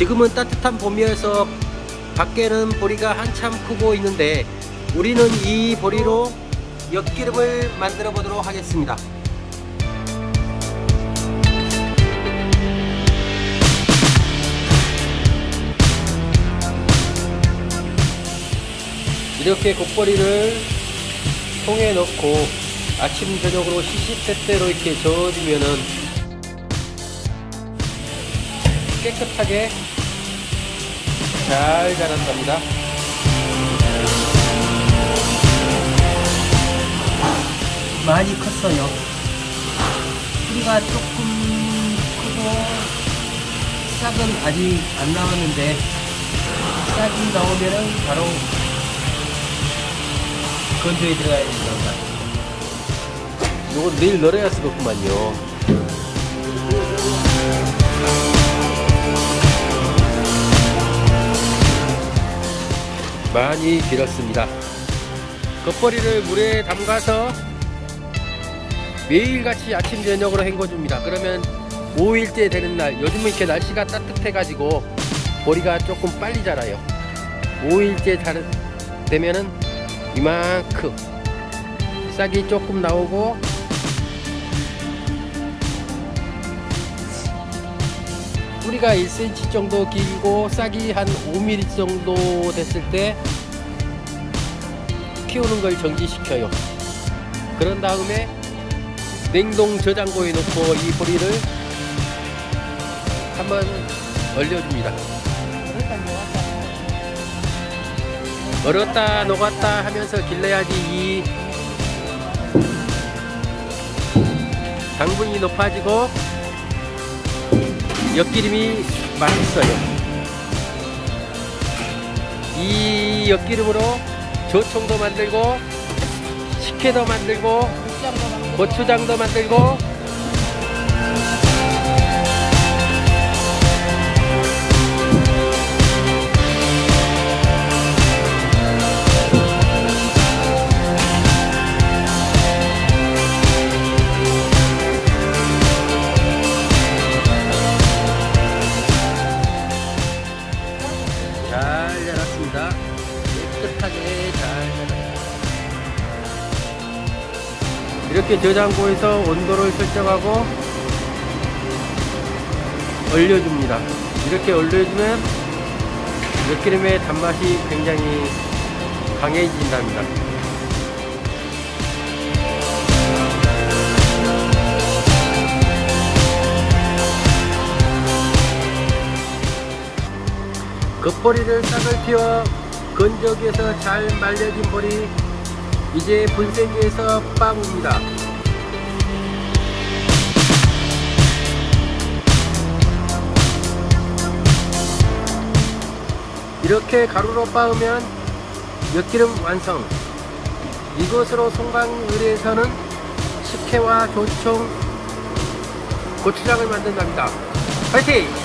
지금은 따뜻한 봄이어서 밖에는 보리가 한참 크고 있는데 우리는 이 보리로 엿기름을 만들어 보도록 하겠습니다. 이렇게 곱보리를 통에 넣고 아침 저녁으로 시시때때로 이렇게 저어주면은 깨끗하게 잘 자란답니다. 많이 컸어요. 뿌리가 조금 크고 싹은 아직 안 나왔는데 싹이 나오면은 바로 건조에 들어가야 됩니다. 이거 내일 널어야 쓰겠구만요. 많이 길었습니다. 겉벌이를 물에 담가서 매일같이 아침 저녁으로 헹궈줍니다. 그러면 5일째 되는 날, 요즘은 이렇게 날씨가 따뜻해 가지고 보리가 조금 빨리 자라요. 5일째 되면은 이만큼 싹이 조금 나오고 뿌리가 1cm 정도 길고 싹이 한 5mm 정도 됐을 때 키우는 걸 정지시켜요. 그런 다음에 냉동 저장고에 넣고 이 보리를 한번 얼려줍니다. 얼었다 녹았다 하면서 길러야지 이 당분이 높아지고 엿기름이 맛있어요. 이 엿기름으로 조청도 만들고 식혜도 만들고 고추장도 만들고 잘 자랐습니다. 깨끗하게 잘 자랐습니다. 이렇게 저장고에서 온도를 설정하고 얼려줍니다. 이렇게 얼려주면 엿기름의 단맛이 굉장히 강해진답니다. 겉보리를 싹을 틔워 건조기에서 잘 말려진 보리 이제 분쇄기에서 빻습니다. 이렇게 가루로 빻으면 엿기름 완성. 이것으로 송강을에서는 식혜와 조청, 고추장을 만든답니다. 파이팅!